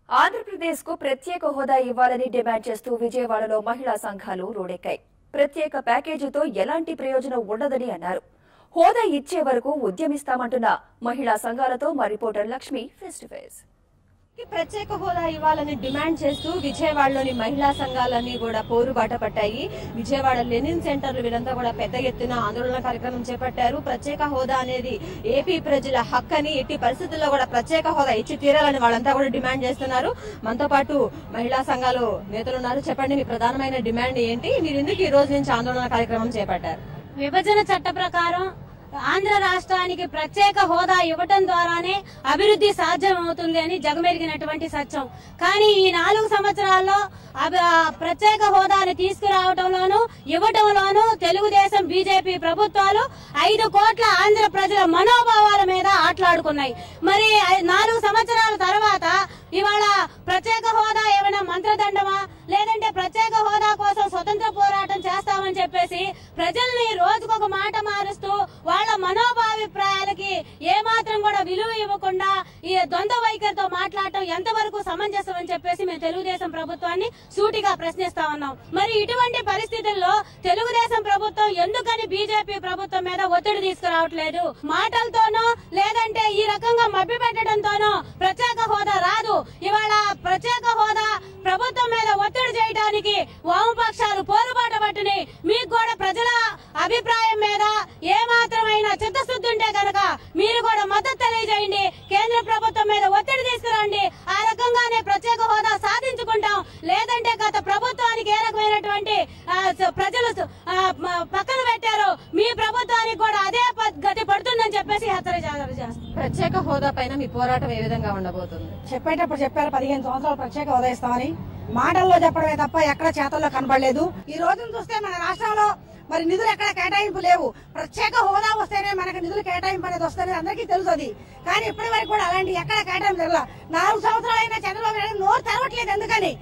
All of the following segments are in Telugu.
ఆంధ్రప్రదేశ్ కు ప్రత్యేక హోదా ఇవ్వాలని డిమాండ్ చేస్తూ విజయవాడలో మహిళా సంఘాలు రోడెక్కాయి. ప్రత్యేక ప్యాకేజీతో ఎలాంటి ప్రయోజనం ఉండదని అన్నారు. హోదా ఇచ్చే వరకు ఉద్యమిస్తామంటున్న మహిళా సంఘాలతో మా reporter Lakshmi face to face. ప్రత్యేక హోదా ఇవ్వాలని డిమాండ్ చేస్తూ విజయవాడలోని మహిళా సంఘాలన్నీ కూడా పోరుబాట పట్టాయి. విజయవాడ లెనిన్ సెంటర్లు వీరంతా కూడా పెద్ద ఎత్తున ఆందోళన కార్యక్రమం చేపట్టారు. ప్రత్యేక హోదా అనేది ఏపీ ప్రజల హక్కని, ఎట్టి పరిస్థితుల్లో కూడా ప్రత్యేక హోదా ఇచ్చి తీరాలని వాళ్ళంతా కూడా డిమాండ్ చేస్తున్నారు. మనతో పాటు మహిళా సంఘాలు నేతలున్నారు. చెప్పండి, మీ ప్రధానమైన డిమాండ్ ఏంటి? మీరు ఎందుకు ఈ రోజు నుంచి ఆందోళన కార్యక్రమం చేపట్టారు? విభజన చట్ట ప్రకారం ఆంధ్ర రాష్ట్రానికి ప్రత్యేక హోదా ఇవ్వటం ద్వారానే అభివృద్ధి సాధ్యమవుతుంది అని జగమెరిగినటువంటి సత్యం. కానీ ఈ 4 సంవత్సరాల్లో ప్రత్యేక హోదాని తీసుకురావటంలోనూ ఇవ్వటంలోనూ తెలుగుదేశం బీజేపీ ప్రభుత్వాలు 5 కోట్ల ఆంధ్ర ప్రజల మనోభావాల మీద ఆటలాడుకున్నాయి. మరి 4 సంవత్సరాల తర్వాత ఇవాళ ప్రత్యేక హోదా ఏమైనా మంత్రదండమా, లేదంటే ప్రత్యేక హోదా కోసం స్వతంత్ర పోరాటం చేస్తామని చెప్పేసి ప్రజల్ని రోజుకొక మాట మారుస్తూ వాళ్ళ మనోభావిప్రాయాలకి ఏమాత్రం కూడా విలువ ఇవ్వకుండా ఈ ద్వంద్వ వైఖరితో మాట్లాడటం ఎంతవరకు సమంజసం అని చెప్పేసి మేము తెలుగుదేశం ప్రభుత్వాన్ని సూటిగా ప్రశ్నిస్తా ఉన్నాం. మరి ఇటువంటి పరిస్థితుల్లో తెలుగుదేశం ప్రభుత్వం ఎందుకని బీజేపీ ప్రభుత్వం మీద ఒత్తిడి తీసుకురావట్లేదు? మాటలతోనో లేదంటే ఈ రకంగా మభ్యపెట్టడంతోనో ప్రత్యేక హోదా రాదు. ఇవాళ ప్రత్యేక హోదా ప్రభుత్వం మీద ఒత్తిడి చేయడానికి వామపక్షాలు పోరుబాట పట్టుని మీకు కూడా ప్రజల అభిప్రాయం మీద ఏమాత్రమైనా చిత్తశుద్ధి ఉంటే కనుక మీరు కూడా మద్దతు తెలియజేయండి. కేంద్ర ప్రభుత్వం మీద ఒత్తిడి తీసుకురండి. ఆ రకంగానే ప్రత్యేక హోదా సాధించుకుంటాం. లేదంటే గత ప్రభుత్వానికి ఏ రకమైనటువంటి ప్రజలు పక్కన పెట్టారు, మీ ప్రభుత్వానికి కూడా అదే గతి పడుతుందని చెప్పేసి హెచ్చరిక చేస్తారు. ప్రత్యేక హోదా పైన మీ పోరాటం ఏ విధంగా ఉండబోతుంది? చెప్పేటప్పుడు చెప్పారు 15 సంవత్సరాలు ప్రత్యేక హోదా ఇస్తామని. మాటల్లో చెప్పడమే తప్ప ఎక్కడ చేతల్లో కనబడలేదు. ఈ రోజును చూస్తే మన రాష్ట్రంలో మరి నిధులు ఎక్కడ కేటాయింపు లేవు. ప్రత్యేక హోదా వస్తేనే మనకు నిధులు కేటాయింపు అనేది వస్తుంది, అందరికీ తెలుసు అది. కానీ ఇప్పటి వరకు కూడా అలాంటి ఎక్కడ కేటాయింపు జరగల. 4 సంవత్సరాలైనా చంద్రబాబు నాయుడు నోరు తెరవట్లేదు. ఎందుకని?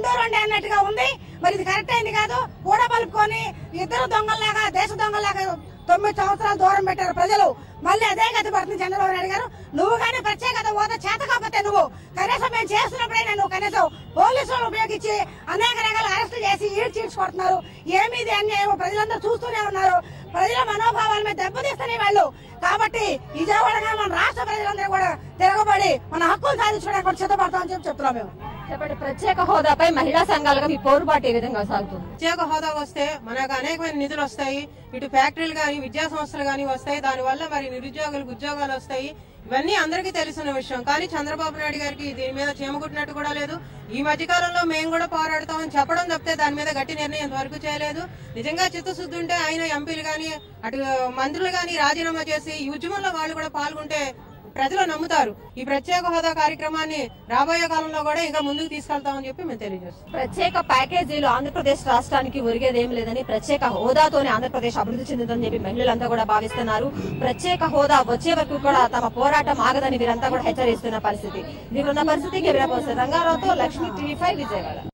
2 అన్నట్టుగా ఉంది. మరి ఇది కరెక్ట్ అయింది కాదు. కూడా పలుపుకొని ఇద్దరు దొంగల్లాగా, దేశ దొంగల్లాగా 9 సంవత్సరాలు దూరం పెట్టారు ప్రజలు. మళ్ళీ అదే గతి పడుతుంది చంద్రబాబు నాయుడు గారు. నువ్వు కానీ ప్రత్యేకత హోదా చేత కాకపోతే నువ్వు కనీసం మేము చేస్తున్నప్పుడైనా నువ్వు కనీసం పోలీసులను ఉపయోగించి అనేక రకాల అరెస్టులు చేసి ఈడ్చికొడుతున్నారు. ఏమీది అన్యాయం ప్రజలందరూ చూస్తూనే ఉన్నారు. ప్రజల మనోభావాల మీద దెబ్బతీస్తూనే వాళ్ళు. కాబట్టి విజయవాడగా మన రాష్ట్ర ప్రజలందరూ కూడా తిరగబడి మన హక్కులు సాధించడానికి సిద్ధపడతామని చెప్తున్నాం మేము. చెప్పండి, ప్రత్యేక హోదాపై మహిళా సంఘాలుగా మీ పోరుబాటు ఏ విధంగా సాగుతుంది? ప్రత్యేక హోదా వస్తే మనకు అనేకమైన నిధులు వస్తాయి. ఇటు ఫ్యాక్టరీలు గానీ, విద్యా సంస్థలు గానీ వస్తాయి. దానివల్ల మరి నిరుద్యోగులకు ఉద్యోగాలు వస్తాయి. ఇవన్నీ అందరికీ తెలిసిన విషయం. కానీ చంద్రబాబు నాయుడు గారికి దీని మీద చీమకుట్టినట్టు కూడా లేదు. ఈ మధ్యకాలంలో మేము కూడా పోరాడతామని చెప్పడం తప్పితే దాని మీద గట్టి నిర్ణయం వరకు చేయలేదు. నిజంగా చిత్తశుద్ధి ఉంటే ఆయన ఎంపీలు గానీ, అటు మంత్రులు గానీ రాజీనామా చేసి ఈ ఉద్యమంలో వాళ్ళు కూడా పాల్గొంటే ప్రజలు నమ్ముతారు. ఈ ప్రత్యేక హోదా కార్యక్రమాన్ని రాబోయే కాలంలో కూడా ఇంకా ముందుకు తీసుకెళ్తామని చెప్పి మేము తెలియజేస్తాం. ప్రత్యేక ప్యాకేజీలు ఆంధ్రప్రదేశ్ రాష్ట్రానికి ఒరిగేదేం లేదని, ప్రత్యేక హోదాతోనే ఆంధ్రప్రదేశ్ అభివృద్ధి చెందుతుందని చెప్పి మహిళలంతా కూడా భావిస్తున్నారు. ప్రత్యేక హోదా వచ్చే వరకు కూడా తమ పోరాటం ఆగదని వీరంతా కూడా హెచ్చరిస్తున్న పరిస్థితి. దీనిలో ఉన్న పరిస్థితికి రంగారావుతో లక్ష్మి, TV5 విజయవాడ.